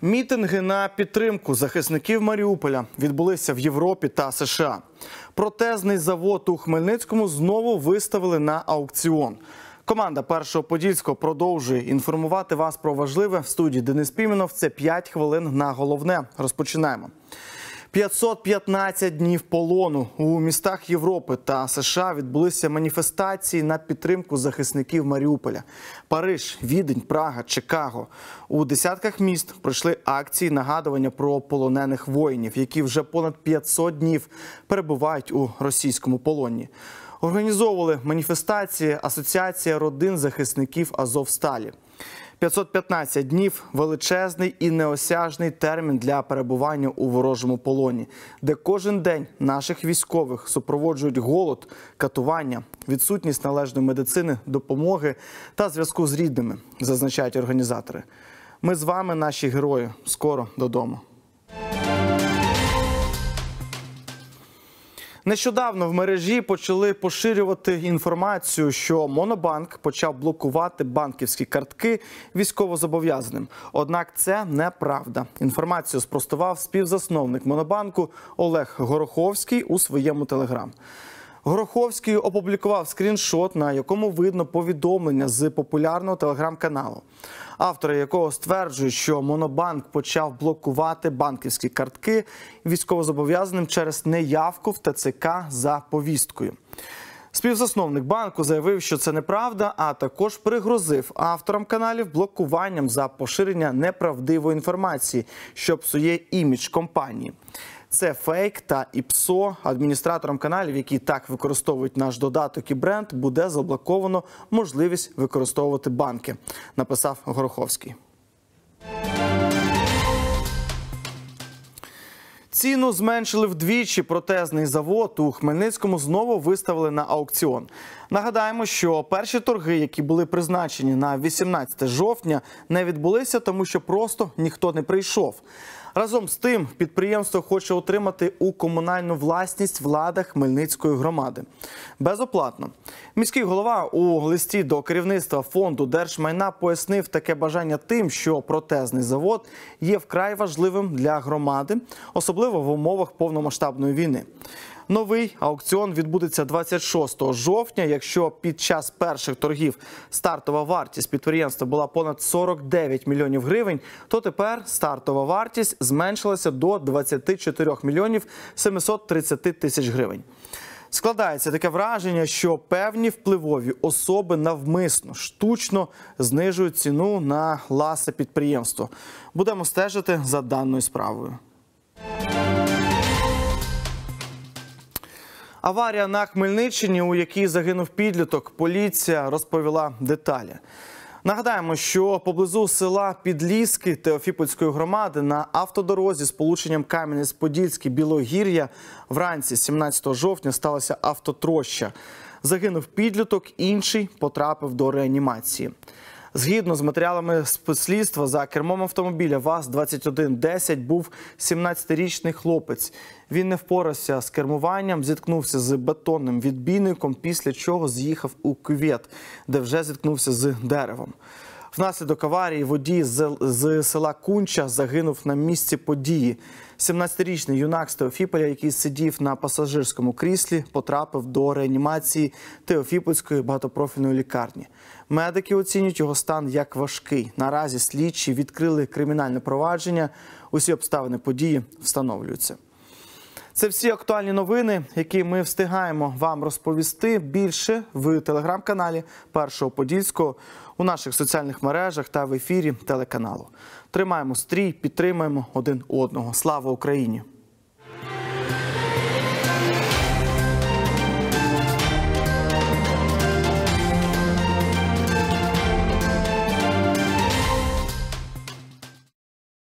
Мітинги на підтримку захисників Маріуполя відбулися в Європі та США. Протезний завод у Хмельницькому знову виставили на аукціон. Команда Першого Подільського продовжує інформувати вас про важливе. В студії Денис Піменов. Це 5 хвилин на головне. Розпочинаємо. 515 днів полону. У містах Європи та США відбулися маніфестації на підтримку захисників Маріуполя. Париж, Відень, Прага, Чикаго. У десятках міст пройшли акції нагадування про полонених воїнів, які вже понад 500 днів перебувають у російському полоні. Організовували маніфестації Асоціація родин захисників Азовсталі. 515 днів – величезний і неосяжний термін для перебування у ворожому полоні, де кожен день наших військових супроводжують голод, катування, відсутність належної медицини, допомоги та зв'язку з рідними, зазначають організатори. Ми з вами, наші герої, скоро додому. Нещодавно в мережі почали поширювати інформацію, що Монобанк почав блокувати банківські картки військовозобов'язаним. Однак це неправда. Інформацію спростував співзасновник Монобанку Олег Гороховський у своєму телеграм. Гороховський опублікував скріншот, на якому видно повідомлення з популярного телеграм-каналу, автори якого стверджують, що Монобанк почав блокувати банківські картки військовозобов'язаним через неявку в ТЦК за повісткою. Співзасновник банку заявив, що це неправда, а також пригрозив авторам каналів блокуванням за поширення неправдивої інформації, що псує імідж компанії. Це фейк та ІПСО. Адміністраторам каналів, які так використовують наш додаток і бренд, буде заблоковано можливість використовувати банки, написав Гороховський. Ціну зменшили вдвічі. Протезний завод у Хмельницькому знову виставили на аукціон. Нагадаємо, що перші торги, які були призначені на 18 жовтня, не відбулися, тому що просто ніхто не прийшов. Разом з тим, підприємство хоче отримати у комунальну власність влада Хмельницької громади. Безоплатно. Міський голова у листі до керівництва фонду держмайна пояснив таке бажання тим, що протезний завод є вкрай важливим для громади, особливо в умовах повномасштабної війни. Новий аукціон відбудеться 26 жовтня. Якщо під час перших торгів стартова вартість підприємства була понад 49 мільйонів гривень, то тепер стартова вартість зменшилася до 24 мільйонів 730 тисяч гривень. Складається таке враження, що певні впливові особи навмисно, штучно знижують ціну на власне підприємство. Будемо стежити за даною справою. Аварія на Хмельниччині, у якій загинув підліток, поліція розповіла деталі. Нагадаємо, що поблизу села Підліски Теофіпольської громади на автодорозі з сполученням Кам'янець-Подільський-Білогір'я вранці 17 жовтня сталася автотроща. Загинув підліток, інший потрапив до реанімації. Згідно з матеріалами спецслідства, за кермом автомобіля ВАЗ-2110 був 17-річний хлопець. Він не впорався з кермуванням, зіткнувся з бетонним відбійником, після чого з'їхав у кювет, де вже зіткнувся з деревом. Внаслідок аварії водій з села Кунча загинув на місці події. 17-річний юнак з Теофіполя, який сидів на пасажирському кріслі, потрапив до реанімації Теофіпольської багатопрофільної лікарні. Медики оцінюють його стан як важкий. Наразі слідчі відкрили кримінальне провадження. Усі обставини події встановлюються. Це всі актуальні новини, які ми встигаємо вам розповісти. Більше в телеграм-каналі Першого Подільського, у наших соціальних мережах та в ефірі телеканалу. Тримаємо стрій, підтримуємо один одного. Слава Україні!